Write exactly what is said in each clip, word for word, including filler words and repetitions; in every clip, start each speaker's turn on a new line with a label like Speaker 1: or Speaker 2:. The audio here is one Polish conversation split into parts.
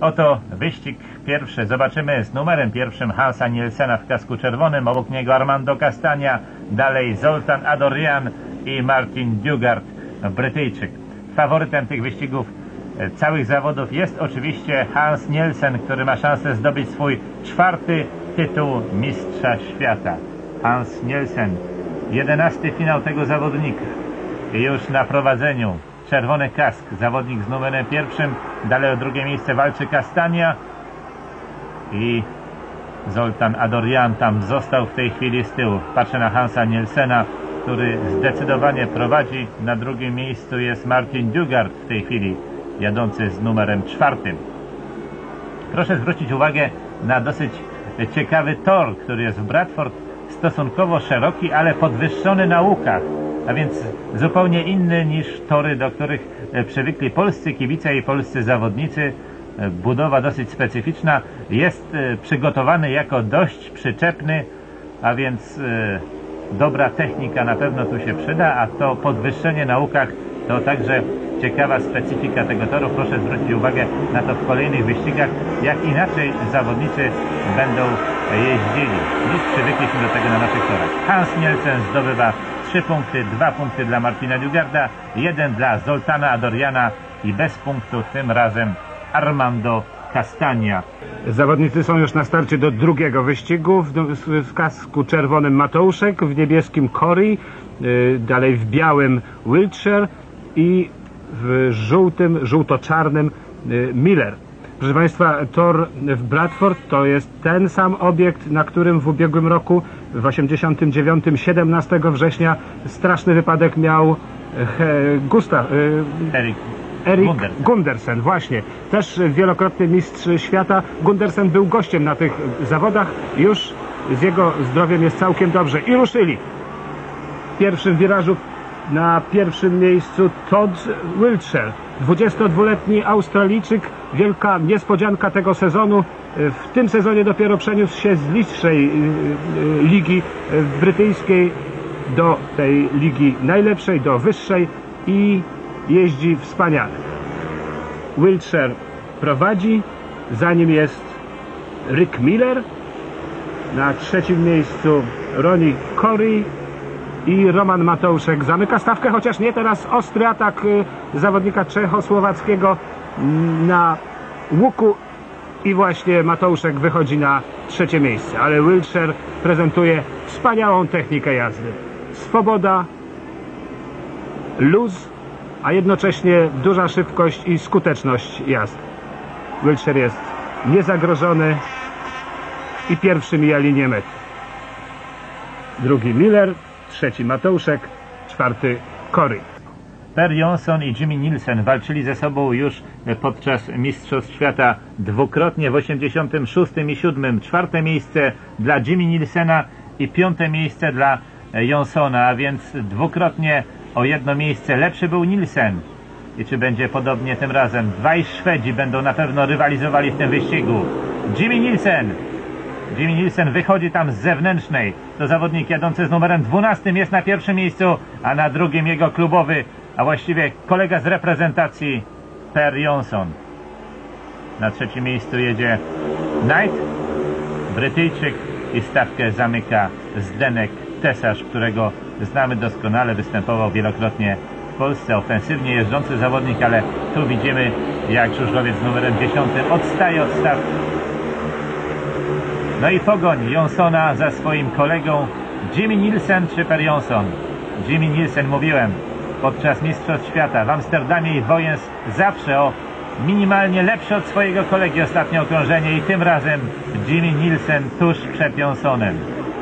Speaker 1: Oto wyścig pierwszy. Zobaczymy z numerem pierwszym Hansa Nielsena w kasku czerwonym, obok niego Armando Castagna, dalej Zoltan Adorian i Martin Dugard, Brytyjczyk. Faworytem tych wyścigów całych zawodów jest oczywiście Hans Nielsen, który ma szansę zdobyć swój czwarty tytuł mistrza świata. Hans Nielsen, jedenasty finał tego zawodnika. I już na prowadzeniu czerwony kask, zawodnik z numerem pierwszym, dalej o drugie miejsce walczy Castagna i Zoltan Adorian tam został w tej chwili z tyłu. Patrzę na Hansa Nielsena, który zdecydowanie prowadzi. Na drugim miejscu jest Martin Dugard w tej chwili, jadący z numerem czwartym. Proszę zwrócić uwagę na dosyć ciekawy tor, który jest w Bradford, stosunkowo szeroki, ale podwyższony na łukach, a więc zupełnie inny niż tory, do których przywykli polscy kibice i polscy zawodnicy. Budowa dosyć specyficzna, jest przygotowany jako dość przyczepny, a więc dobra technika na pewno tu się przyda, a to podwyższenie na łukach to także ciekawa specyfika tego toru. Proszę zwrócić uwagę na to w kolejnych wyścigach, jak inaczej zawodnicy będą jeździli niż przywykliśmy do tego na naszych torach. Hans Nielsen zdobywa trzy punkty, dwa punkty dla Martina Dugarda, jeden dla Zoltana Adoriana i bez punktu tym razem Armando Castagna.
Speaker 2: Zawodnicy są już na starcie do drugiego wyścigu. W, w kasku czerwonym Mateuszek, w niebieskim Corey, yy, dalej w białym Wiltshire i w żółtym, żółto-czarnym yy, Miller. Proszę Państwa, tor w Bradford to jest ten sam obiekt, na którym w ubiegłym roku, w osiemdziesiątym dziewiątym, siedemnastego września, straszny wypadek miał he, Gustav, yy,
Speaker 1: Erik.
Speaker 2: Erik
Speaker 1: Gundersen.
Speaker 2: Gundersen, właśnie. Też wielokrotny mistrz świata. Gundersen był gościem na tych zawodach. Już z jego zdrowiem jest całkiem dobrze. I ruszyli. W pierwszym wirażu na pierwszym miejscu Todd Wiltshire, dwudziestodwuletni Australijczyk. Wielka niespodzianka tego sezonu. W tym sezonie dopiero przeniósł się z niższej ligi brytyjskiej do tej ligi najlepszej, do wyższej i jeździ wspaniale. Wiltshire prowadzi, za nim jest Rick Miller, na trzecim miejscu Ronnie Corey i Roman Mateuszek zamyka stawkę, chociaż nie teraz. Ostry atak zawodnika czechosłowackiego na łuku i właśnie Mateuszek wychodzi na trzecie miejsce, ale Wiltshire prezentuje wspaniałą technikę jazdy. Swoboda, luz, a jednocześnie duża szybkość i skuteczność jazdy. Wiltshire jest niezagrożony i pierwszy mija linię mety. Drugi Miller, trzeci Mateuszek, czwarty Corey.
Speaker 1: Per Jonsson i Jimmy Nielsen walczyli ze sobą już podczas Mistrzostw Świata dwukrotnie w osiemdziesiątym szóstym i siódmym. Czwarte miejsce dla Jimmy Nielsena i piąte miejsce dla Jonssona, a więc dwukrotnie o jedno miejsce lepszy był Nielsen. I czy będzie podobnie tym razem? Dwaj Szwedzi będą na pewno rywalizowali w tym wyścigu. Jimmy Nielsen. Jimmy Nielsen wychodzi tam z zewnętrznej. To zawodnik jadący z numerem dwunastym jest na pierwszym miejscu, a na drugim jego klubowy, a właściwie kolega z reprezentacji Per Jonsson. Na trzecim miejscu jedzie Knight, Brytyjczyk, i stawkę zamyka Zdenek Tesarz, którego znamy doskonale, występował wielokrotnie w Polsce, ofensywnie jeżdżący zawodnik, ale tu widzimy, jak żużlowiec z numerem dziesiątym odstaje od stawki. No i pogoń Jonssona za swoim kolegą. Jimmy Nielsen czy Per Jonsson? Jimmy Nielsen, mówiłem, podczas Mistrzostw Świata w Amsterdamie i Wojens zawsze o minimalnie lepsze od swojego kolegi ostatnie okrążenie i tym razem Jimmy Nielsen tuż przed Jonssonem.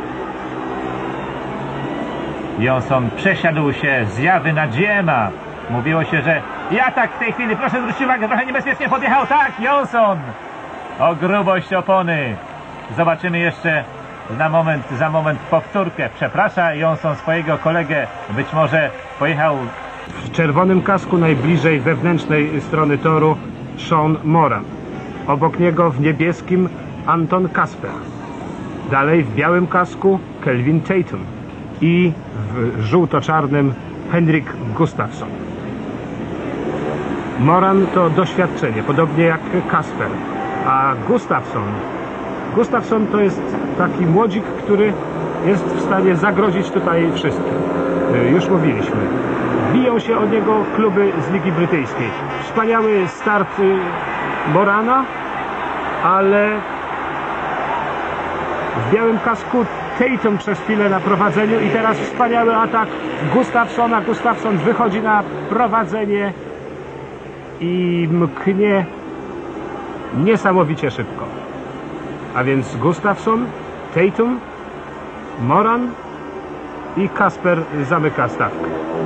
Speaker 1: Jonsson przesiadł się z Jawy na G M a. Mówiło się, że i atak w tej chwili, proszę zwrócić uwagę, trochę niebezpiecznie podjechał, tak, Jonsson! O grubość opony. Zobaczymy jeszcze na moment, za moment powtórkę. Przeprasza Jonsson swojego kolegę, być może pojechał
Speaker 2: w czerwonym kasku najbliżej wewnętrznej strony toru Sean Moran. Obok niego w niebieskim Anton Kasper. Dalej w białym kasku Kelvin Tatum i w żółto-czarnym Henrik Gustafsson. Moran to doświadczenie, podobnie jak Kasper. A Gustafsson, Gustafsson to jest taki młodzik, który jest w stanie zagrozić tutaj wszystkim. Już mówiliśmy. Biją się o niego kluby z Ligi Brytyjskiej. Wspaniały start Morana, ale w białym kasku Tatum przez chwilę na prowadzeniu i teraz wspaniały atak Gustafssona. Gustafsson wychodzi na prowadzenie i mknie niesamowicie szybko. A więc Gustafsson, Tatum, Moran i Kasper zamyka stawkę.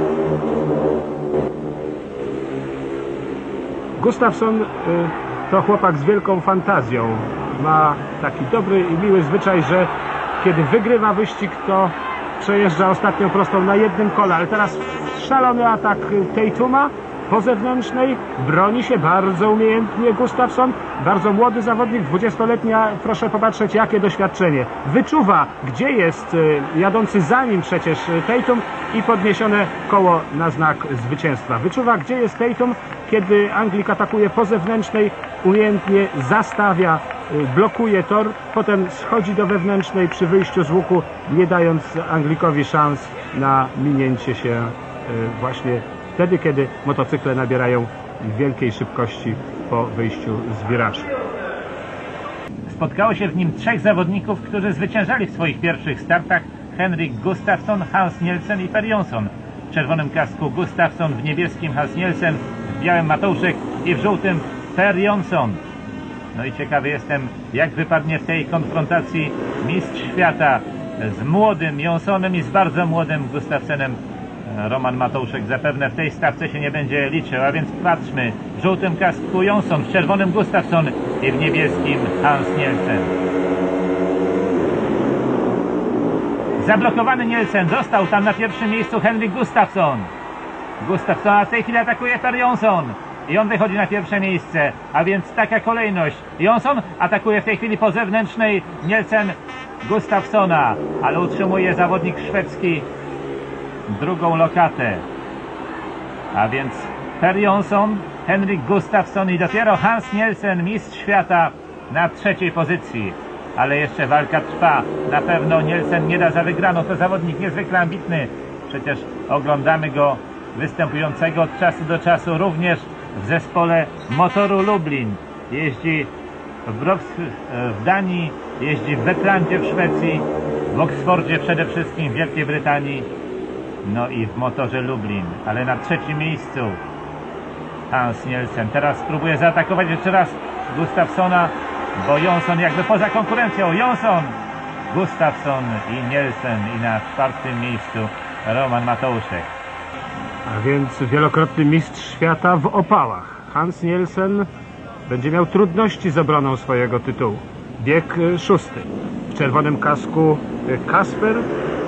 Speaker 2: Gustafsson y, to chłopak z wielką fantazją. Ma taki dobry i miły zwyczaj, że kiedy wygrywa wyścig, to przejeżdża ostatnią prostą na jednym kole. Ale teraz szalony atak Tatuma po zewnętrznej. Broni się bardzo umiejętnie Gustafsson. Bardzo młody zawodnik, dwudziestoletni, a proszę popatrzeć, jakie doświadczenie. Wyczuwa, gdzie jest jadący za nim przecież Tatum i podniesione koło na znak zwycięstwa. Wyczuwa, gdzie jest Tatum, kiedy Anglik atakuje po zewnętrznej, umiejętnie zastawia, blokuje tor, potem schodzi do wewnętrznej przy wyjściu z łuku, nie dając Anglikowi szans na minięcie się właśnie wtedy, kiedy motocykle nabierają wielkiej szybkości po wyjściu z wirażu.
Speaker 1: Spotkało się w nim trzech zawodników, którzy zwyciężali w swoich pierwszych startach: Henrik Gustafsson, Hans Nielsen i Per Jonsson. W czerwonym kasku Gustafsson, w niebieskim Hans Nielsen, w białym Matouszek i w żółtym Per Jonsson. No i ciekawy jestem, jak wypadnie w tej konfrontacji mistrz świata z młodym Jonssonem i z bardzo młodym Gustafssonem. Roman Matouszek zapewne w tej stawce się nie będzie liczył, a więc patrzmy. W żółtym kasku Jonsson, w czerwonym Gustafsson i w niebieskim Hans Nielsen. Zablokowany Nielsen, został tam na pierwszym miejscu Henrik Gustafsson. Gustafsson, a w tej chwili atakuje Per Jonsson i on wychodzi na pierwsze miejsce, a więc taka kolejność. Jonsson atakuje w tej chwili po zewnętrznej, Nielsen Gustafssona, ale utrzymuje zawodnik szwedzki drugą lokatę. A więc Per Jonsson, Henrik Gustafsson i dopiero Hans Nielsen, mistrz świata, na trzeciej pozycji. Ale jeszcze walka trwa. Na pewno Nielsen nie da za wygraną. To zawodnik niezwykle ambitny. Przecież oglądamy go występującego od czasu do czasu również w zespole Motoru Lublin. Jeździ w, Broks w Danii, jeździ w Wetlandzie w Szwecji, w Oksfordzie przede wszystkim, w Wielkiej Brytanii, no i w Motorze Lublin. Ale na trzecim miejscu Hans Nielsen. Teraz spróbuje zaatakować jeszcze raz Gustafssona, bo Jonsson jakby poza konkurencją. Jonsson, Gustafsson i Nielsen i na czwartym miejscu Roman Matouszek.
Speaker 2: A więc wielokrotny mistrz świata w opałach. Hans Nielsen będzie miał trudności z obroną swojego tytułu. Bieg szósty. W czerwonym kasku Kasper,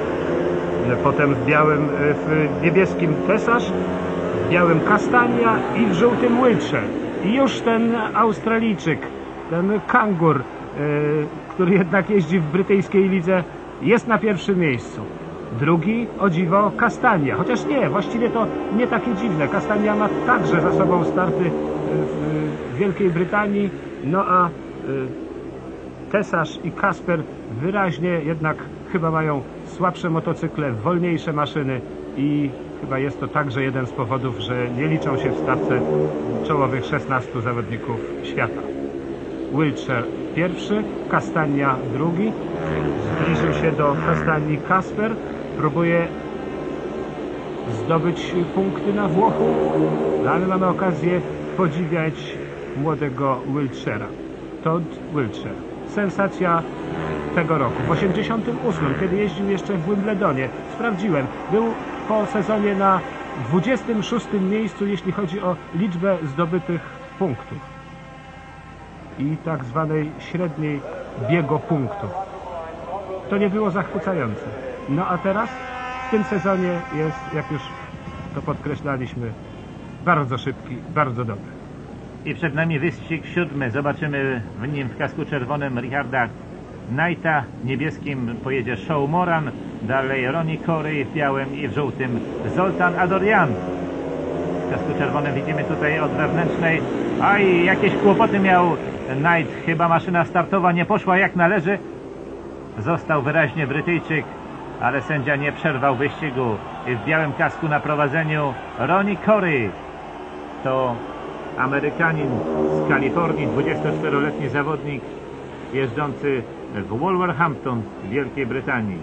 Speaker 2: potem w białym, w niebieskim Tesarz, w białym Kastania i w żółtym Wiltshire. I już ten Australijczyk, ten kangur, który jednak jeździ w brytyjskiej lidze, jest na pierwszym miejscu. Drugi, o dziwo, Kastania. Chociaż nie, właściwie to nie takie dziwne. Kastania ma także za sobą starty w Wielkiej Brytanii, no a Tesarz i Kasper wyraźnie jednak chyba mają słabsze motocykle, wolniejsze maszyny i chyba jest to także jeden z powodów, że nie liczą się w stawce czołowych szesnastu zawodników świata. Wiltshire pierwszy, Kastania drugi. Zbliżył się do Kastanii Kasper. Próbuje zdobyć punkty na Włochu, no ale mamy okazję podziwiać młodego Wiltshire'a. Todd Wiltshire. Sensacja tego roku. W osiemdziesiątym ósmym, kiedy jeździł jeszcze w Wimbledonie, sprawdziłem, był po sezonie na dwudziestym szóstym miejscu, jeśli chodzi o liczbę zdobytych punktów i tak zwanej średniej biegopunktów. To nie było zachwycające. No a teraz w tym sezonie jest, jak już to podkreślaliśmy, bardzo szybki, bardzo dobry.
Speaker 1: I przed nami wyścig siódmy. Zobaczymy w nim w kasku czerwonym Richarda Knighta, niebieskim pojedzie Shaw Moran, dalej Ronnie Corey w białym i w żółtym Zoltan Adorian. W kasku czerwonym widzimy tutaj od wewnętrznej. Aj, jakieś kłopoty miał Knight. Chyba maszyna startowa nie poszła jak należy. Został wyraźnie Brytyjczyk, ale sędzia nie przerwał wyścigu. I w białym kasku na prowadzeniu Ronnie Corey. To Amerykanin z Kalifornii, dwudziestoczteroletni zawodnik jeżdżący w Wolverhampton w Wielkiej Brytanii.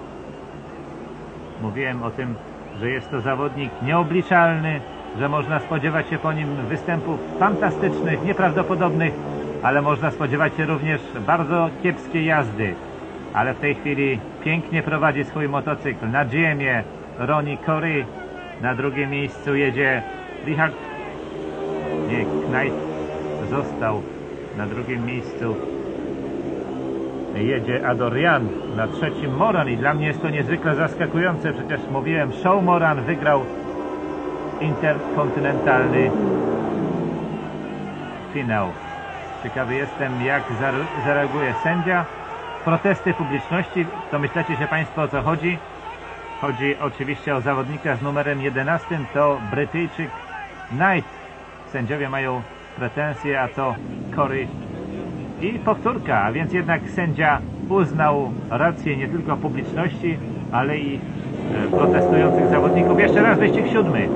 Speaker 1: Mówiłem o tym, że jest to zawodnik nieobliczalny, że można spodziewać się po nim występów fantastycznych, nieprawdopodobnych, ale można spodziewać się również bardzo kiepskiej jazdy. Ale w tej chwili pięknie prowadzi swój motocykl. Na G M-ie Ronnie Corey, na drugim miejscu jedzie Richard. Nie, Knight został na drugim miejscu. Jedzie Adorian, na trzecim Moran i dla mnie jest to niezwykle zaskakujące. Przecież mówiłem, Show Moran wygrał interkontynentalny finał. Ciekawy jestem, jak zareaguje sędzia. Protesty publiczności, to myślicie się Państwo, o co chodzi? Chodzi oczywiście o zawodnika z numerem jedenastym, to Brytyjczyk Knight. Sędziowie mają pretensje, a to Corey i powtórka, a więc jednak sędzia uznał rację nie tylko publiczności, ale i e, protestujących zawodników. Jeszcze raz wyścig siódmy.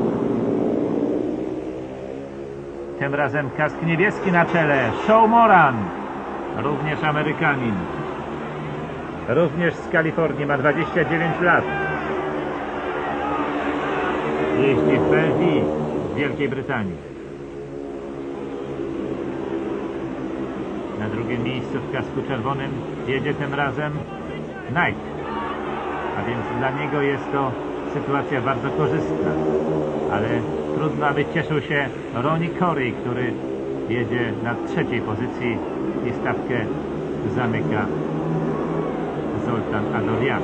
Speaker 1: Tym razem kask niebieski na czele. Show Moran, również Amerykanin. Również z Kalifornii, ma dwadzieścia dziewięć lat. Jeździ w Bradford w Wielkiej Brytanii. Na drugim miejscu w kasku czerwonym jedzie tym razem Knight. A więc dla niego jest to sytuacja bardzo korzystna. Ale trudno, aby cieszył się Ronnie Corey, który jedzie na trzeciej pozycji i stawkę zamyka Zoltan Adorian.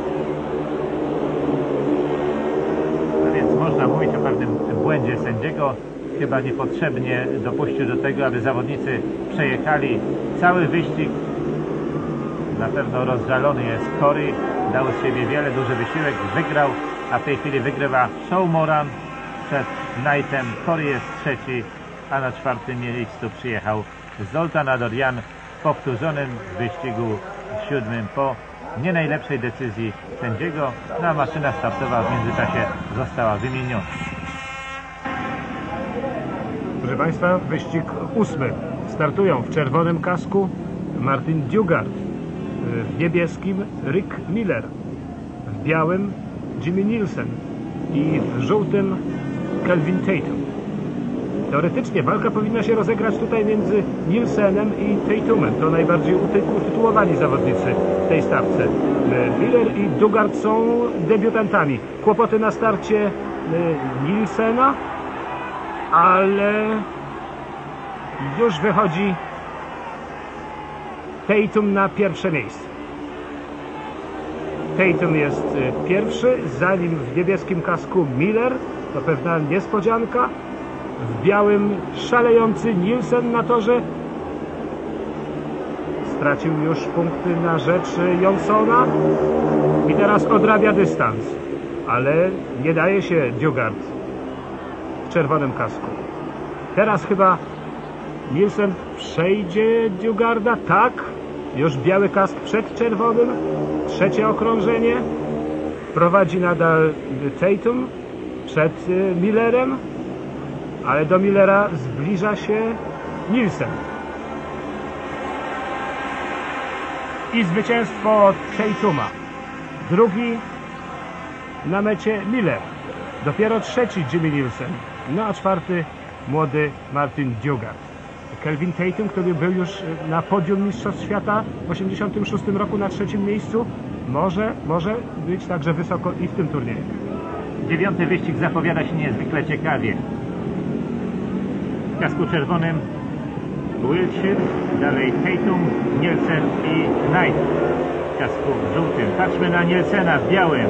Speaker 1: A więc można mówić o pewnym błędzie sędziego. Chyba niepotrzebnie dopuścił do tego, aby zawodnicy przejechali cały wyścig. Na pewno rozżalony jest Corey. Dał z siebie wiele, duży wysiłek, wygrał, a w tej chwili wygrywa Show Moran przed Knightem. Corey jest trzeci, a na czwartym miejscu przyjechał Zoltan Adorian w powtórzonym wyścigu siódmym po nie najlepszej decyzji sędziego. No a maszyna startowa w międzyczasie została wymieniona.
Speaker 2: Proszę Państwa, wyścig ósmy. Startują w czerwonym kasku Martin Dugard, w niebieskim Rick Miller, w białym Jimmy Nielsen i w żółtym Kelvin Tatum. Teoretycznie walka powinna się rozegrać tutaj między Nielsenem i Tatumem. To najbardziej utytułowani zawodnicy w tej stawce. Miller i Dugard są debiutantami. Kłopoty na starcie Nielsena, ale już wychodzi Tatum na pierwsze miejsce. Tatum jest pierwszy, za nim w niebieskim kasku Miller, to pewna niespodzianka. W białym szalejący Nielsen na torze. Stracił już punkty na rzecz Johnsona i teraz odrabia dystans, ale nie daje się Dugard w czerwonym kasku. Teraz chyba Nielsen przejdzie Dugarda. Tak, już biały kask przed czerwonym. Trzecie okrążenie. Prowadzi nadal Tatum przed Millerem, ale do Millera zbliża się Nielsen. I zwycięstwo Tatuma. Drugi na mecie Miller. Dopiero trzeci Jimmy Nielsen. No a czwarty młody Martin Dugard. Kelvin Tatum, który był już na podium Mistrzostw Świata w osiemdziesiątym szóstym roku na trzecim miejscu, może, może być także wysoko i w tym turnieju.
Speaker 1: Dziewiąty wyścig zapowiada się niezwykle ciekawie. W kasku czerwonym Wiltshire, dalej Tatum, Nielsen i Knight. W kasku żółtym. Patrzmy na Nielsena w białym.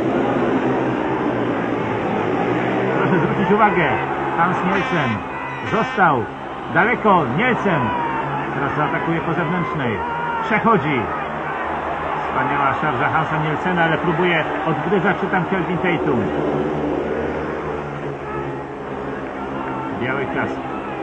Speaker 1: Proszę zwrócić uwagę, Hans Nielsen został daleko. Nielsen teraz zaatakuje po zewnętrznej. Przechodzi. Wspaniała szarża Hansa Nielsena, ale próbuje odgryzać się tam Kelvin Tatum. biały kask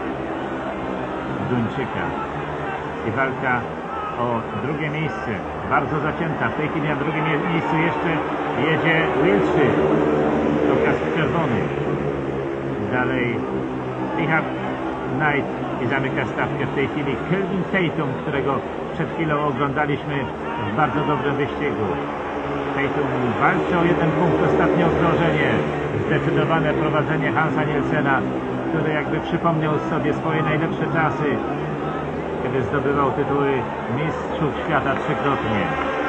Speaker 1: Duńczyka i walka o drugie miejsce, bardzo zacięta. W tej chwili na drugim miejscu jeszcze jedzie Wiltshire, to kask czerwony. Dalej Ihab Knight i zamyka stawkę w tej chwili Kelvin Tatum, którego przed chwilą oglądaliśmy w bardzo dobrym wyścigu. Tatum walczy o jeden punkt, ostatnie okrążenie, zdecydowane prowadzenie Hansa Nielsena, który jakby przypomniał sobie swoje najlepsze czasy, kiedy zdobywał tytuły mistrzów świata trzykrotnie.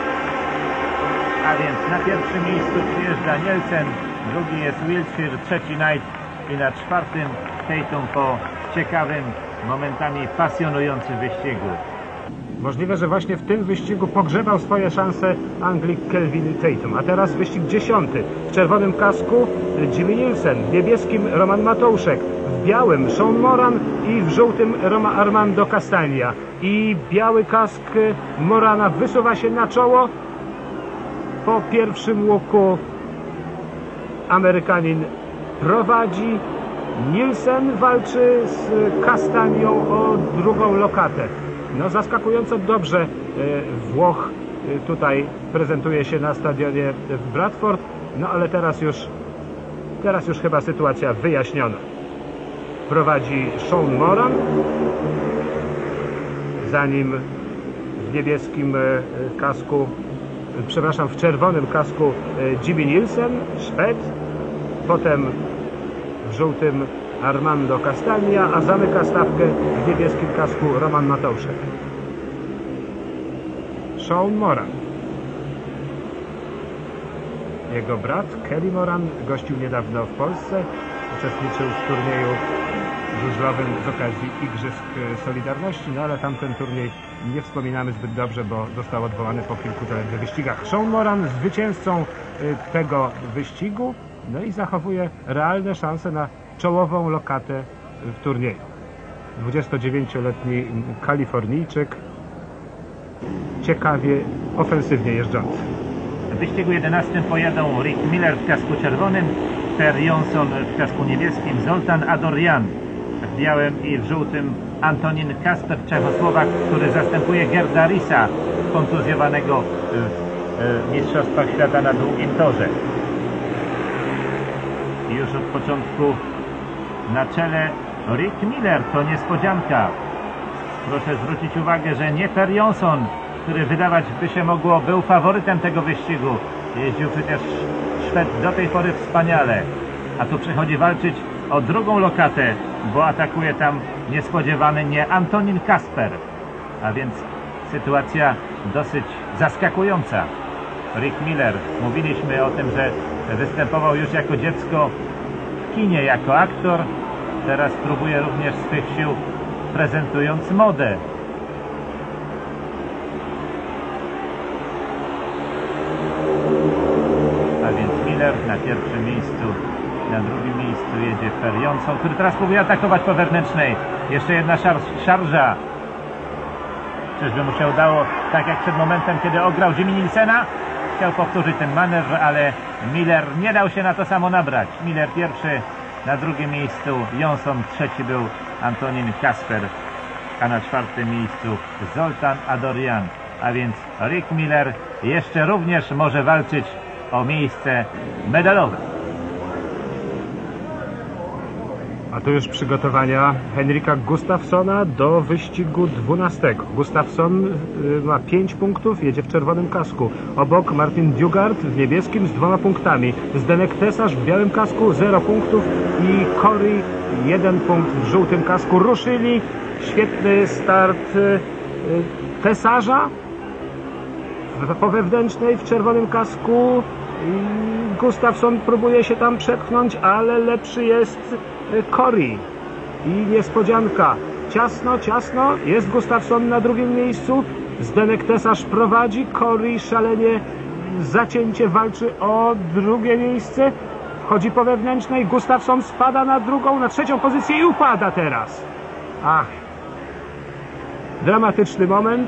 Speaker 1: A więc na pierwszym miejscu przyjeżdża Nielsen, drugi jest Wiltshire, trzeci Knight i na czwartym Tatum po ciekawym, momentami pasjonującym wyścigu.
Speaker 2: Możliwe, że właśnie w tym wyścigu pogrzebał swoje szanse Anglik Kelvin Tatum. A teraz wyścig dziesiąty. W czerwonym kasku Jimmy Nielsen, w niebieskim Roman Matouszek, w białym Sean Moran i w żółtym Roma Armando Castagna. I biały kask Morana wysuwa się na czoło. Po pierwszym łuku Amerykanin prowadzi. Nielsen walczy z Castagną o drugą lokatę. No zaskakująco dobrze Włoch tutaj prezentuje się na stadionie w Bradford, no ale teraz już teraz już chyba sytuacja wyjaśniona. Prowadzi Sean Moran, za nim w niebieskim kasku, przepraszam, w czerwonym kasku Jimmy Nielsen, Szwed, potem w żółtym Armando Castagna, a zamyka stawkę w niebieskim kasku Roman Matouszek. Sean Moran. Jego brat Kelly Moran gościł niedawno w Polsce, uczestniczył w turnieju żużlowym z okazji Igrzysk Solidarności, no ale tamten turniej nie wspominamy zbyt dobrze, bo został odwołany po kilku zaledwie wyścigach. Sean Moran zwycięzcą tego wyścigu, no i zachowuje realne szanse na czołową lokatę w turnieju. dwudziestodziewięcioletni Kalifornijczyk, ciekawie, ofensywnie jeżdżący.
Speaker 1: W wyścigu jedenastym pojadą Rick Miller w kasku czerwonym, Per Jonsson w kasku niebieskim, Zoltan Adorjan w białym i w żółtym, Antonin Kasper, Czechosłowak, który zastępuje Gerda Risa, kontuzjowanego w Mistrzostwach Świata na długim torze. I już od początku na czele Rick Miller, to niespodzianka. Proszę zwrócić uwagę, że nie Per Jonsson, który wydawać by się mogło był faworytem tego wyścigu. Jeździł przecież Szwed do tej pory wspaniale, a tu przychodzi walczyć o drugą lokatę, bo atakuje tam niespodziewany nie Antonin Kasper, a więc sytuacja dosyć zaskakująca. Rick Miller, mówiliśmy o tym, że występował już jako dziecko w kinie, jako aktor, teraz próbuje również swych sił, prezentując modę. A więc Miller na pierwszym miejscu, na drugim miejscu jedzie Per Jonsson, który teraz próbuje atakować po wewnętrznej. Jeszcze jedna szar szarża. Czyżby mu się udało, tak jak przed momentem, kiedy ograł Jimmy Nielsena? Chciał powtórzyć ten manewr, ale Miller nie dał się na to samo nabrać. Miller pierwszy, na drugim miejscu Jonsson, trzeci był Antonin Kasper, a na czwartym miejscu Zoltan Adorjan. A więc Rick Miller jeszcze również może walczyć o miejsce medalowe.
Speaker 2: A tu już przygotowania Henryka Gustafssona do wyścigu dwunastego. Gustafsson ma pięć punktów, jedzie w czerwonym kasku. Obok Martin Dugard w niebieskim z dwoma punktami. Zdenek Tesarz w białym kasku, zero punktów i Corey jeden punkt w żółtym kasku. Ruszyli. Świetny start Tesarza po wewnętrznej w czerwonym kasku. Gustafsson próbuje się tam przepchnąć, ale lepszy jest Corey. I niespodzianka. Ciasno, ciasno. Jest Gustafsson na drugim miejscu. Zdenek Tesarz prowadzi. Corey szalenie zacięcie walczy o drugie miejsce. Wchodzi po wewnętrznej. Gustafsson spada na drugą, na trzecią pozycję i upada teraz. Ach. Dramatyczny moment.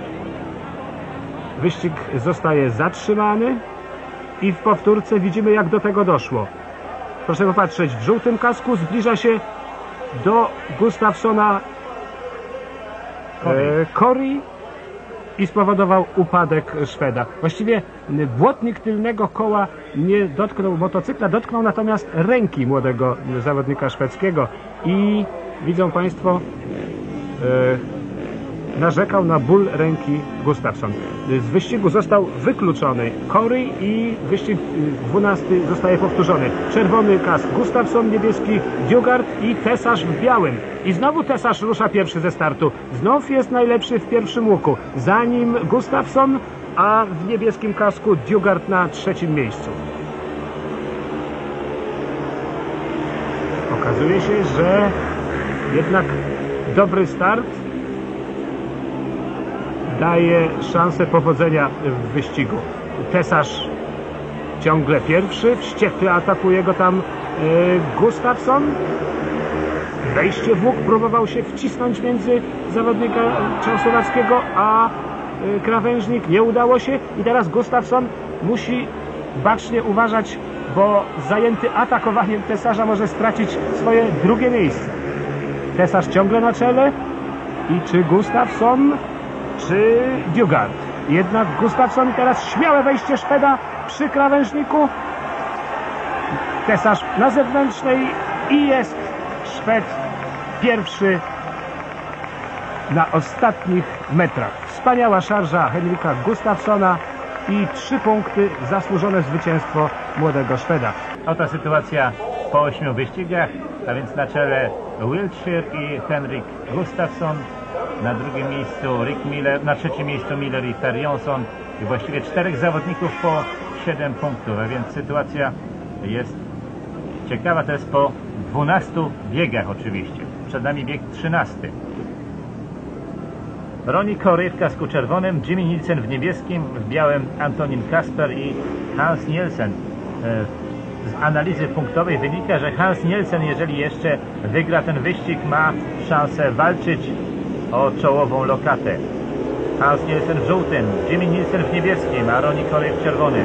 Speaker 2: Wyścig zostaje zatrzymany. I w powtórce widzimy, jak do tego doszło. Proszę popatrzeć, w żółtym kasku zbliża się do Gustafsona
Speaker 1: Corey.
Speaker 2: Corey i spowodował upadek Szweda. Właściwie błotnik tylnego koła nie dotknął motocykla, dotknął natomiast ręki młodego zawodnika szwedzkiego i widzą Państwo, e, narzekał na ból ręki Gustafson. Z wyścigu został wykluczony Corey i wyścig dwunasty zostaje powtórzony. Czerwony kask Gustafson, niebieski Dugard i Tesarz w białym. I znowu Tesarz rusza pierwszy ze startu. Znów jest najlepszy w pierwszym łuku. Za nim Gustafson, a w niebieskim kasku Dugard na trzecim miejscu. Okazuje się, że jednak dobry start daje szansę powodzenia w wyścigu. Tesarz ciągle pierwszy, wściekle atakuje go tam e, Gustafson. Wejście w łuk, próbował się wcisnąć między zawodnika czechosłowackiego a e, krawężnik, nie udało się i teraz Gustafson musi bacznie uważać, bo zajęty atakowaniem Tesarza może stracić swoje drugie miejsce. Tesarz ciągle na czele i czy Gustafson, czy Dugard? Jednak Gustafson, teraz śmiałe wejście Szweda przy krawężniku. Tesarz na zewnętrznej i jest Szwed pierwszy na ostatnich metrach. Wspaniała szarża Henryka Gustafsona i trzy punkty, zasłużone zwycięstwo młodego Szweda.
Speaker 1: Oto sytuacja po ośmiu wyścigach, a więc na czele Wiltshire i Henrik Gustafsson, na drugim miejscu Rick Miller, na trzecim miejscu Miller i Per Jonsson i właściwie czterech zawodników po siedem punktów, a więc sytuacja jest ciekawa. To jest po dwunastu biegach oczywiście. Przed nami bieg trzynasty. Ronnie Corey w kasku czerwonym, Jimmy Nielsen w niebieskim, w białym Antonin Kasper i Hans Nielsen. Z analizy punktowej wynika, że Hans Nielsen, jeżeli jeszcze wygra ten wyścig, ma szansę walczyć o czołową lokatę. Hans Nielsen w żółtym, Jimmy Nielsen w niebieskim, a Ronnie Corey w czerwonym.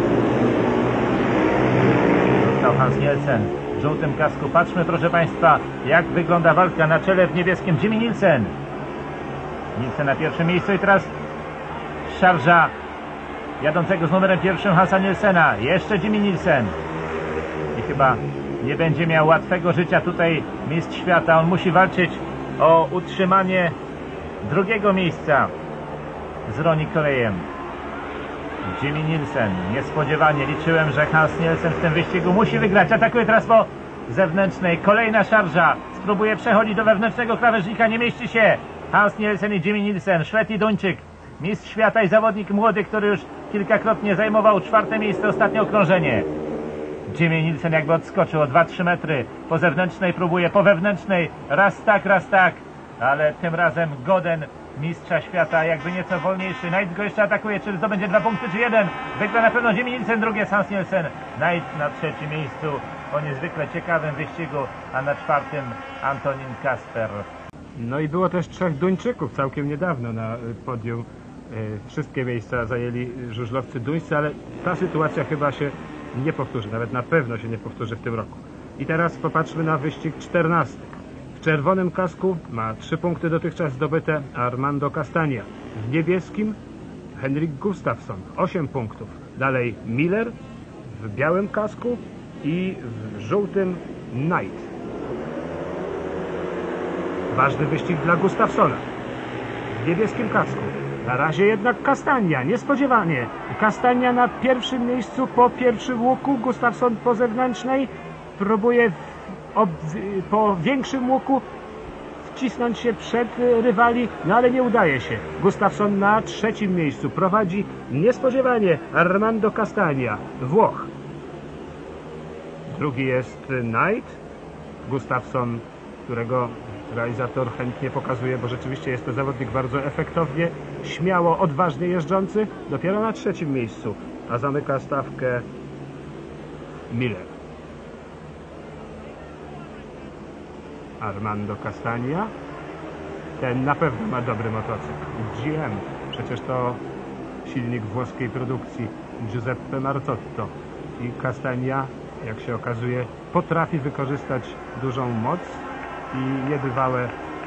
Speaker 1: Został Hans Nielsen w żółtym kasku. Patrzmy, proszę Państwa, jak wygląda walka. Na czele w niebieskim Jimmy Nielsen. Nielsen na pierwszym miejscu i teraz szarża jadącego z numerem pierwszym Hansa Nielsena. Jeszcze Jimmy Nielsen. I chyba nie będzie miał łatwego życia tutaj mistrz świata. On musi walczyć o utrzymanie drugiego miejsca z Ronnie Coreyem. Jimmy Nielsen. Niespodziewanie liczyłem, że Hans Nielsen w tym wyścigu musi wygrać. Atakuje teraz po zewnętrznej. Kolejna szarża. Spróbuje przechodzić do wewnętrznego krawężnika. Nie mieści się. Hans Nielsen i Jimmy Nielsen. Szwed i Duńczyk. Mistrz świata i zawodnik młody, który już kilkakrotnie zajmował czwarte miejsce, ostatnie okrążenie. Jimmy Nielsen jakby odskoczył o dwa trzy metry. Po zewnętrznej próbuje, po wewnętrznej. Raz tak, raz tak. Ale tym razem Goden, mistrza świata, jakby nieco wolniejszy. Knight go jeszcze atakuje, czy zdobędzie dwa punkty, czy jeden. Wygra na pewno Jimmy Nielsen, drugie Hans Nielsen. Knight na trzecim miejscu po niezwykle ciekawym wyścigu, a na czwartym Antonin Kasper.
Speaker 2: No i było też trzech Duńczyków całkiem niedawno na podium. Wszystkie miejsca zajęli żużlowcy duńscy, ale ta sytuacja chyba się nie powtórzy, nawet na pewno się nie powtórzy w tym roku. I teraz popatrzmy na wyścig czternasty. W czerwonym kasku ma trzy punkty dotychczas zdobyte Armando Castagna. W niebieskim Henrik Gustafsson, osiem punktów. Dalej Miller w białym kasku i w żółtym Knight. Ważny wyścig dla Gustafssona. W niebieskim kasku. Na razie jednak Castagna, niespodziewanie. Castagna na pierwszym miejscu po pierwszym łuku, Gustafsson po zewnętrznej. Próbuje w, ob, po większym łuku wcisnąć się przed rywali, no ale nie udaje się. Gustafsson na trzecim miejscu. Prowadzi niespodziewanie Armando Castagna, Włoch. Drugi jest Knight. Gustafsson, którego realizator chętnie pokazuje, bo rzeczywiście jest to zawodnik bardzo efektownie, śmiało, odważnie jeżdżący, dopiero na trzecim miejscu, a zamyka stawkę Miller. Armando Castagna, ten na pewno ma dobry motocykl. G M, przecież to silnik włoskiej produkcji Giuseppe Marzotto i Castagna, jak się okazuje, potrafi wykorzystać dużą moc i niebywałe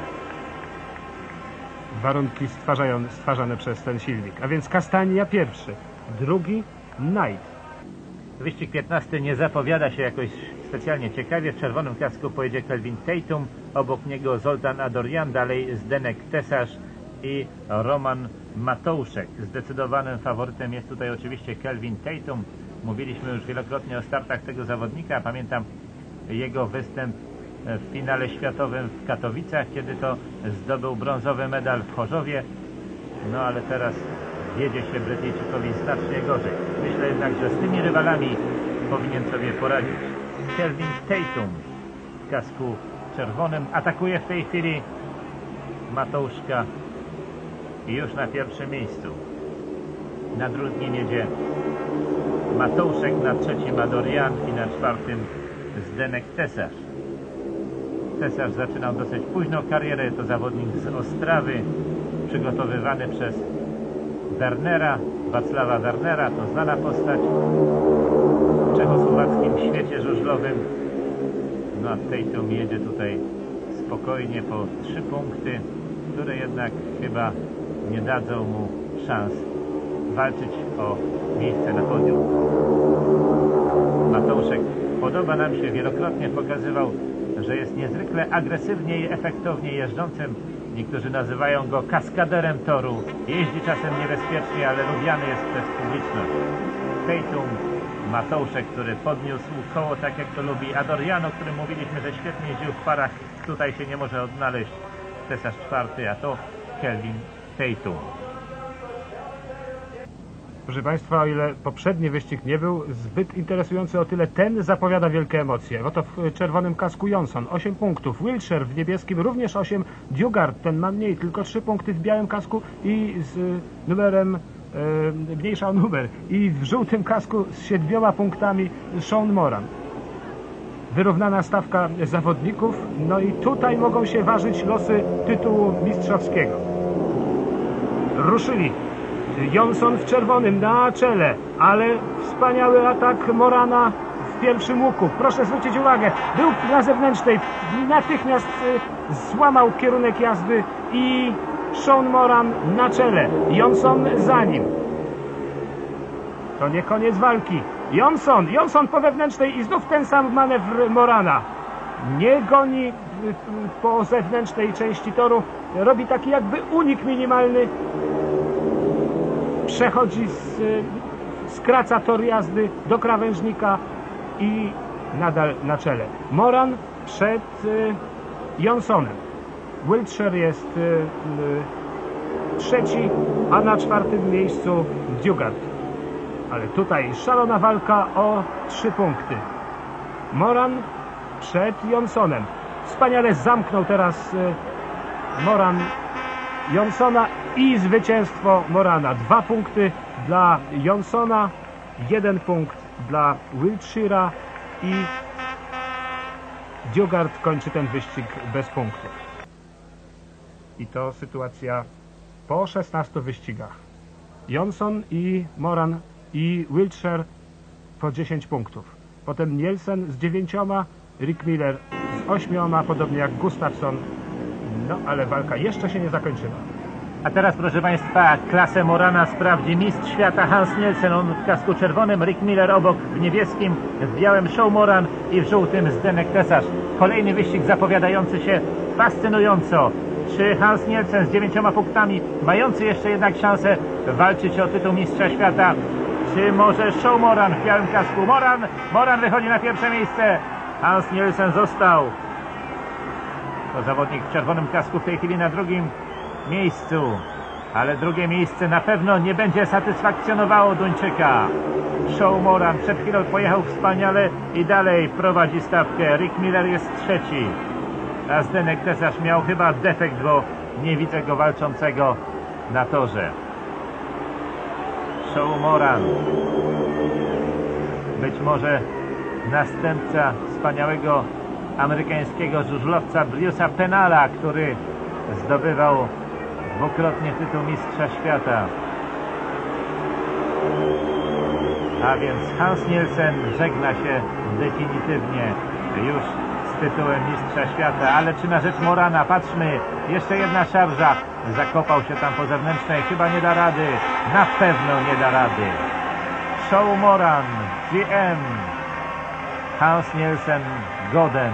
Speaker 2: warunki stwarzają, stwarzane przez ten silnik. A więc Castagna pierwszy, drugi Knight.
Speaker 1: Wyścig piętnasty nie zapowiada się jakoś specjalnie ciekawie. W czerwonym kasku pojedzie Kelvin Tatum, obok niego Zoltan Adorian, dalej Zdenek Tesarz i Roman Matouszek. Zdecydowanym faworytem jest tutaj oczywiście Kelvin Tatum. Mówiliśmy już wielokrotnie o startach tego zawodnika. Pamiętam jego występ w finale światowym w Katowicach, kiedy to zdobył brązowy medal w Chorzowie. No ale teraz jedzie się Brytyjczykowi znacznie gorzej. Myślę jednak, że z tymi rywalami powinien sobie poradzić. Kelvin Tatum w kasku czerwonym atakuje w tej chwili Matouszka i już na pierwszym miejscu. Na drugim jedzie Matouszek, na trzecim Adorian i na czwartym Zdenek Tesarz. Tesarz zaczynał dosyć późno karierę, to zawodnik z Ostrawy, przygotowywany przez Wernera, Wacława Wernera, to znana postać w czechosłowackim świecie żużlowym. No a Tatum jedzie tutaj spokojnie po trzy punkty, które jednak chyba nie dadzą mu szans walczyć o miejsce na podium. Matouszek podoba nam się, wielokrotnie pokazywał, że jest niezwykle agresywnie i efektownie jeżdżącym. Niektórzy nazywają go kaskaderem toru. Jeździ czasem niebezpiecznie, ale lubiany jest przez publiczność. Tatum, Matouszek, który podniósł koło tak jak to lubi. Adorian, o którym mówiliśmy, że świetnie jeździł w parach. Tutaj się nie może odnaleźć. Tesarz czwarty, a to Kelvin Tatum.
Speaker 2: Proszę Państwa, o ile poprzedni wyścig nie był zbyt interesujący, o tyle ten zapowiada wielkie emocje. Oto w czerwonym kasku Johnson, osiem punktów, Wiltshire w niebieskim również osiem, Dugard, ten ma mniej, tylko trzy punkty w białym kasku i z numerem, e, mniejsza o numer, i w żółtym kasku z siedmioma punktami Sean Moran. Wyrównana stawka zawodników, no i tutaj mogą się ważyć losy tytułu mistrzowskiego. Ruszyli. Johnson w czerwonym na czele, ale wspaniały atak Morana w pierwszym łuku. Proszę zwrócić uwagę, był na zewnętrznej, natychmiast złamał kierunek jazdy i Sean Moran na czele, Johnson za nim. To nie koniec walki. Johnson, Johnson po wewnętrznej i znów ten sam manewr Morana. Nie goni po zewnętrznej części toru, robi taki jakby unik minimalny. Przechodzi, z, skraca tor jazdy do krawężnika i nadal na czele. Moran przed y, Johnsonem. Wiltshire jest y, y, trzeci, a na czwartym miejscu Dugard. Ale tutaj szalona walka o trzy punkty. Moran przed Johnsonem. Wspaniale zamknął teraz y, Moran Johnsona i zwycięstwo Morana. Dwa punkty dla Johnsona, jeden punkt dla Wiltshire'a i Dugard kończy ten wyścig bez punktów. I to sytuacja po szesnastu wyścigach. Johnson i Moran i Wiltshire po dziesięć punktów. Potem Nielsen z dziewięcioma, Rick Miller z ośmioma, podobnie jak Gustafsson. No, ale walka jeszcze się nie zakończyła.
Speaker 1: A teraz, proszę Państwa, klasę Morana sprawdzi mistrz świata Hans Nielsen. On w kasku czerwonym, Rick Miller obok w niebieskim, w białym Sean Moran i w żółtym Zdenek Tesarz. Kolejny wyścig zapowiadający się fascynująco. Czy Hans Nielsen z dziewięcioma punktami, mający jeszcze jednak szansę walczyć o tytuł mistrza świata, czy może Sean Moran w białym kasku? Moran, Moran wychodzi na pierwsze miejsce. Hans Nielsen został. To zawodnik w czerwonym kasku w tej chwili na drugim miejscu, ale drugie miejsce na pewno nie będzie satysfakcjonowało Duńczyka. Sean Moran przed chwilą pojechał wspaniale i dalej prowadzi stawkę. Rick Miller jest trzeci, a Zdenek Tesarz miał chyba defekt, bo nie widzę go walczącego na torze. Sean Moran, być może następca wspaniałego amerykańskiego żużlowca Bruce'a Penala, który zdobywał dwukrotnie tytuł mistrza świata. A więc Hans Nielsen żegna się definitywnie już tytułem mistrza świata, ale czy na rzecz Morana? Patrzmy, jeszcze jedna szarża, zakopał się tam po zewnętrznej, chyba nie da rady, na pewno nie da rady. Show Moran, G M, Hans Nielsen Goden,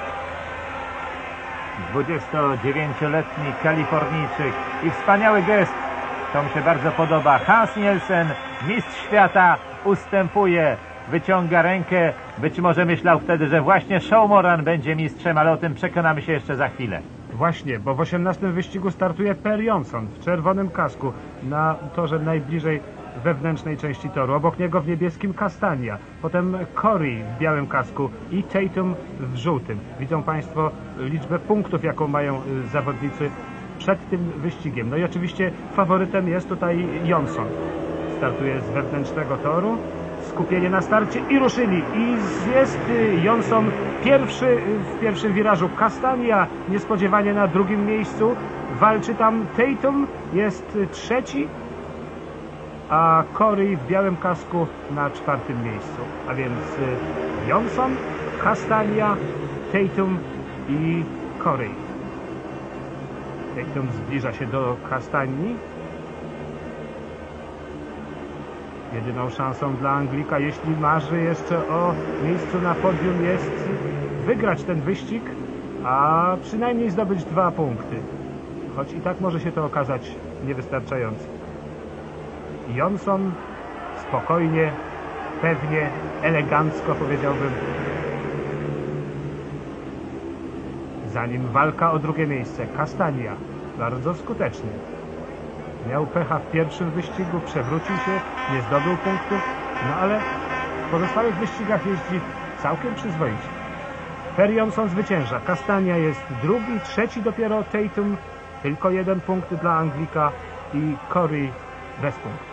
Speaker 1: dwudziestodziewięcioletni Kalifornijczyk i wspaniały gest, to mi się bardzo podoba. Hans Nielsen, mistrz świata, ustępuje, wyciąga rękę, być może myślał wtedy, że właśnie Show Moran będzie mistrzem, ale o tym przekonamy się jeszcze za chwilę.
Speaker 2: Właśnie, bo w osiemnastym wyścigu startuje Per Jonsson w czerwonym kasku na torze najbliżej wewnętrznej części toru. Obok niego w niebieskim Castagna, potem Corey w białym kasku i Tatum w żółtym. Widzą Państwo liczbę punktów, jaką mają zawodnicy przed tym wyścigiem. No i oczywiście faworytem jest tutaj Jonsson. Startuje z wewnętrznego toru. Skupienie na starcie i ruszyli. I jest Jonsson pierwszy w pierwszym wirażu. Castagna niespodziewanie na drugim miejscu. Walczy tam Tatum, jest trzeci, a Corey w białym kasku na czwartym miejscu. A więc Jonsson, Castagna, Tatum i Corey. Tatum zbliża się do Castagni. Jedyną szansą dla Anglika, jeśli marzy jeszcze o miejscu na podium, jest wygrać ten wyścig, a przynajmniej zdobyć dwa punkty. Choć i tak może się to okazać niewystarczające. Jonsson spokojnie, pewnie, elegancko, powiedziałbym. Za nim walka o drugie miejsce. Castagna bardzo skuteczny. Miał pecha w pierwszym wyścigu, przewrócił się, nie zdobył punktów, no ale w pozostałych wyścigach jeździ całkiem przyzwoicie. Per Jonsson zwycięża, Castagna jest drugi, trzeci dopiero Tatum, tylko jeden punkt dla Anglika i Corey bez punktów.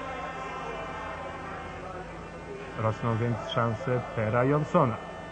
Speaker 2: Rosną więc szanse Pera Jonssona.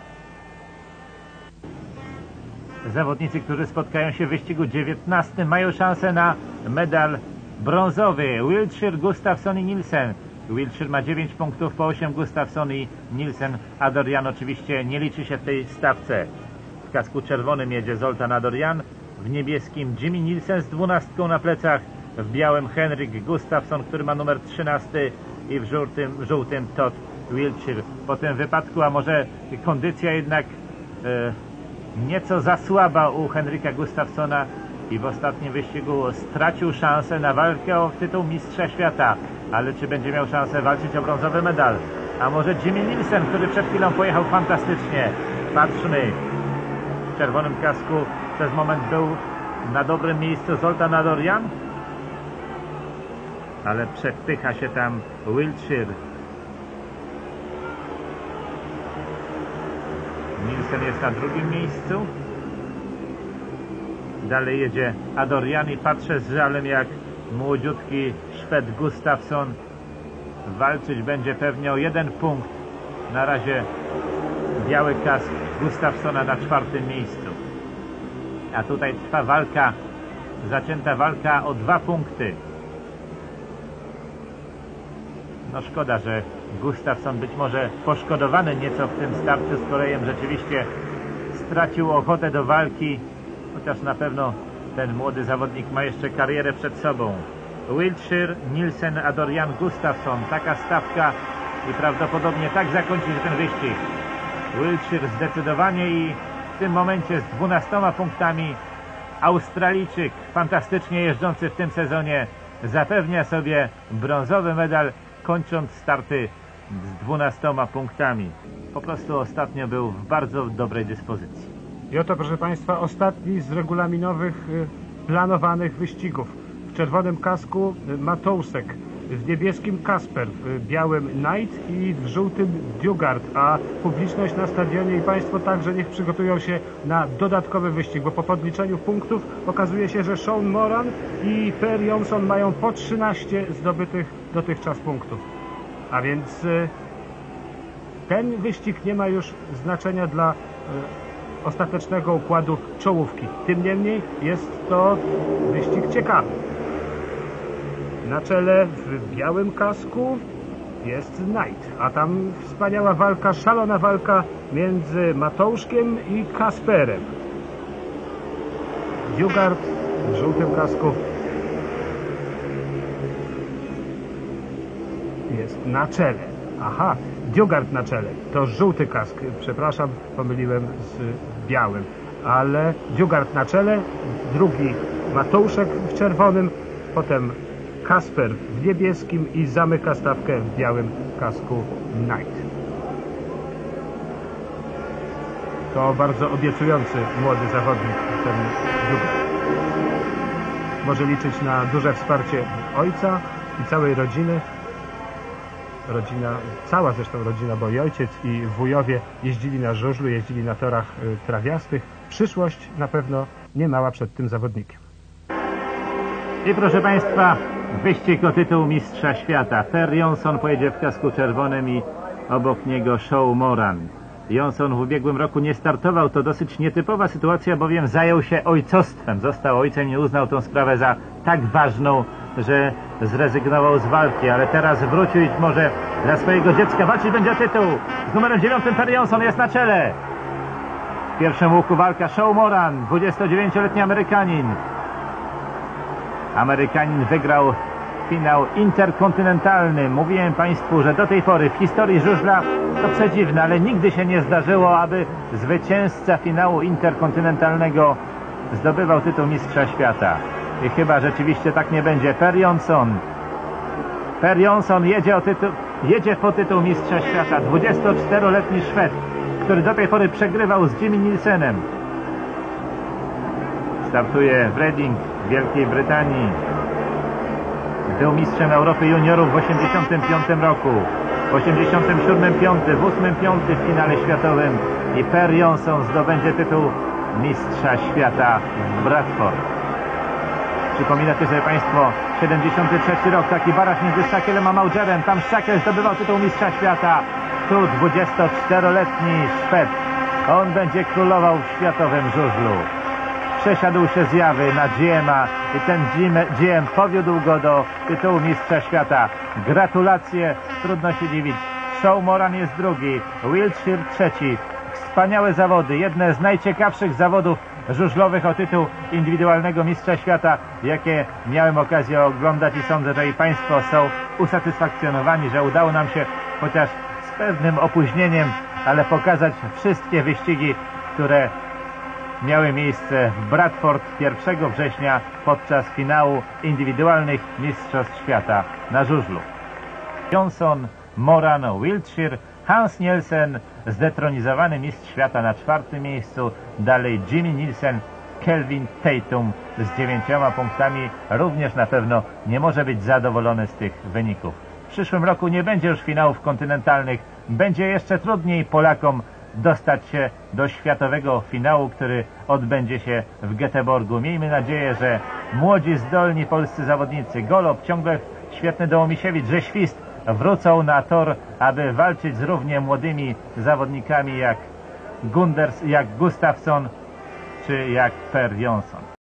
Speaker 1: Zawodnicy, którzy spotkają się w wyścigu dziewiętnastym, mają szansę na medal brązowy. Wiltshire, Gustafsson i Nielsen. Wiltshire ma dziewięć punktów, po osiem Gustafsson i Nielsen. Adorian oczywiście nie liczy się w tej stawce. W kasku czerwonym jedzie Zoltan Adorian, w niebieskim Jimmy Nielsen z dwunastką na plecach, w białym Henrik Gustafsson, który ma numer trzynasty i w żółtym, żółtym Todd Wiltshire. Po tym wypadku, a może kondycja jednak e, nieco za słaba u Henryka Gustafssona i w ostatnim wyścigu stracił szansę na walkę o tytuł mistrza świata. Ale czy będzie miał szansę walczyć o brązowy medal? A może Jimmy Nielsen, który przed chwilą pojechał fantastycznie? Patrzmy. W czerwonym kasku przez moment był na dobrym miejscu Zoltan Adorian, ale przepycha się tam Wiltshire. Nielsen jest na drugim miejscu. Dalej jedzie Adorian i patrzę z żalem, jak młodziutki Szwed Gustafsson walczyć będzie pewnie o jeden punkt. Na razie biały kask Gustafssona na czwartym miejscu. A tutaj trwa walka, zacięta walka o dwa punkty. No szkoda, że Gustafsson, być może poszkodowany nieco w tym starciu z Korejem, rzeczywiście stracił ochotę do walki, chociaż na pewno ten młody zawodnik ma jeszcze karierę przed sobą. Wiltshire, Nielsen, Adorian, Gustafsson. Taka stawka i prawdopodobnie tak zakończy się ten wyścig. Wiltshire zdecydowanie i w tym momencie z dwunastoma punktami Australijczyk, fantastycznie jeżdżący w tym sezonie, zapewnia sobie brązowy medal, kończąc starty z dwunastoma punktami. Po prostu ostatnio był w bardzo dobrej dyspozycji.
Speaker 2: I oto, proszę Państwa, ostatni z regulaminowych planowanych wyścigów. W czerwonym kasku Matousek, w niebieskim Kasper, w białym Knight i w żółtym Dugard, a publiczność na stadionie i Państwo także niech przygotują się na dodatkowy wyścig, bo po podliczeniu punktów okazuje się, że Sean Moran i Per Jonsson mają po trzynaście zdobytych dotychczas punktów. A więc ten wyścig nie ma już znaczenia dla ostatecznego układu czołówki. Tym niemniej jest to wyścig ciekawy. Na czele w białym kasku jest Knight, a tam wspaniała walka, szalona walka między Matouszkiem i Kasperem. Dugard w żółtym kasku jest na czele. Aha, Dugard na czele. To żółty kask. Przepraszam, pomyliłem z białym. Ale Dugard na czele, drugi Matouszek w czerwonym, potem Kasper w niebieskim i zamyka stawkę w białym kasku Knight. To bardzo obiecujący młody zawodnik, ten Dugard. Może liczyć na duże wsparcie ojca i całej rodziny. Rodzina, cała zresztą rodzina, bo i ojciec i wujowie jeździli na żużlu, jeździli na torach trawiastych. Przyszłość na pewno nie mała przed tym zawodnikiem.
Speaker 1: I proszę Państwa, wyścig o tytuł mistrza świata. Per Jonsson pojedzie w kasku czerwonym i obok niego Show Moran. Jonsson w ubiegłym roku nie startował, to dosyć nietypowa sytuacja, bowiem zajął się ojcostwem. Został ojcem i uznał tę sprawę za tak ważną, że zrezygnował z walki, ale teraz wrócił i może dla swojego dziecka walczyć będzie o tytuł. Z numerem dziewiątym Per Jonsson jest na czele. W pierwszym łuku walka Show Moran, dwudziestodziewięcioletni Amerykanin. Amerykanin wygrał finał interkontynentalny. Mówiłem Państwu, że do tej pory w historii żużla to przedziwne, ale nigdy się nie zdarzyło, aby zwycięzca finału interkontynentalnego zdobywał tytuł mistrza świata. I chyba rzeczywiście tak nie będzie. Per Jonsson. Per Jonsson jedzie, o tytuł, jedzie po tytuł mistrza świata. dwudziestoczteroletni Szwed, który do tej pory przegrywał z Jimmy Nielsenem. Startuje w Reading w Wielkiej Brytanii. Był mistrzem Europy juniorów w osiemdziesiątym piątym roku. W osiemdziesiątym siódmym piąty, w ósmym piąty w finale światowym. I Per Jonsson zdobędzie tytuł mistrza świata w Bradford. Przypominacie sobie Państwo, siedemdziesiąty trzeci rok, taki baraż między Shackellem a Maugerem. Tam Shackell zdobywał tytuł mistrza świata. Tu dwudziestoczteroletni Szwed. On będzie królował w światowym żużlu. Przesiadł się z Jawy na G M a i ten G M powiódł go do tytułu mistrza świata. Gratulacje, trudno się dziwić. Show Moran jest drugi, Wiltshire trzeci. Wspaniałe zawody, jedne z najciekawszych zawodów żużlowych o tytuł indywidualnego mistrza świata, jakie miałem okazję oglądać i sądzę, że i Państwo są usatysfakcjonowani, że udało nam się chociaż z pewnym opóźnieniem, ale pokazać wszystkie wyścigi, które miały miejsce w Bradford pierwszego września podczas finału indywidualnych mistrzostw świata na żużlu. Jonsson, Moran, Wiltshire, Hans Nielsen, zdetronizowany mistrz świata na czwartym miejscu, dalej Jimmy Nielsen, Kelvin Tatum z dziewięcioma punktami, również na pewno nie może być zadowolony z tych wyników. W przyszłym roku nie będzie już finałów kontynentalnych, będzie jeszcze trudniej Polakom dostać się do światowego finału, który odbędzie się w Göteborgu. Miejmy nadzieję, że młodzi, zdolni polscy zawodnicy, Golob, ciągle świetny Dołomisiewicz, że Świst wrócą na tor, aby walczyć z równie młodymi zawodnikami jak Gunders, jak Gustafsson czy jak Per Jonsson.